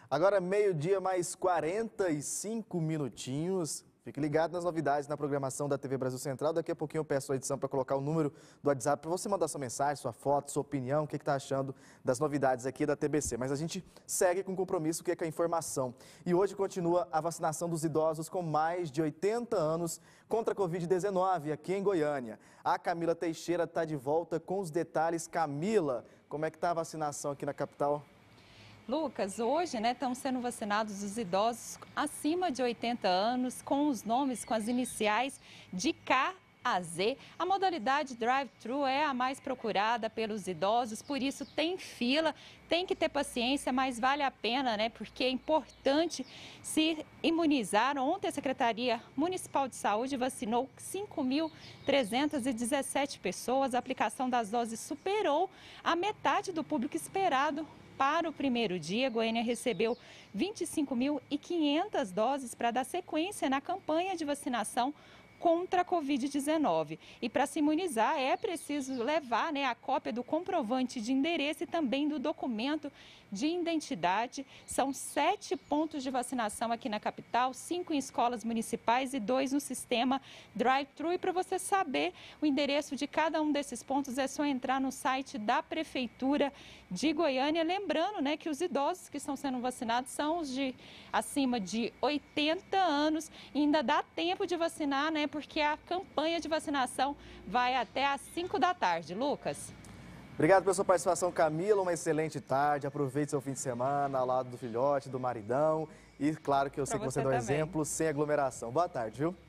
Agora, meio-dia mais 45 minutinhos. Fique ligado nas novidades na programação da TV Brasil Central. Daqui a pouquinho eu peço a edição para colocar o número do WhatsApp para você mandar sua mensagem, sua foto, sua opinião, o que está achando das novidades aqui da TBC. Mas a gente segue com compromisso, que é com a informação. E hoje continua a vacinação dos idosos com mais de 80 anos contra a Covid-19 aqui em Goiânia. A Camila Teixeira está de volta com os detalhes. Camila, como é que está a vacinação aqui na capital? Lucas, hoje estão sendo vacinados os idosos acima de 80 anos com os nomes, com as iniciais de K a Z. A modalidade drive-thru é a mais procurada pelos idosos, por isso tem fila, tem que ter paciência, mas vale a pena, porque é importante se imunizar. Ontem a Secretaria Municipal de Saúde vacinou 5.317 pessoas. A aplicação das doses superou a metade do público esperado. Para o primeiro dia, Goiânia recebeu 25.500 doses para dar sequência na campanha de vacinação contra a Covid-19. E para se imunizar é preciso levar a cópia do comprovante de endereço e também do documento de identidade. São 7 pontos de vacinação aqui na capital, 5 em escolas municipais e 2 no sistema drive-thru. E para você saber o endereço de cada um desses pontos é só entrar no site da Prefeitura de Goiânia. Lembrando que os idosos que estão sendo vacinados são os de acima de 80 anos. E ainda dá tempo de vacinar, porque a campanha de vacinação vai até às 5 da tarde. Lucas? Obrigado pela sua participação, Camila. Uma excelente tarde. Aproveite seu fim de semana ao lado do filhote, do maridão. E claro que eu sei que você dá um exemplo sem aglomeração. Boa tarde, viu?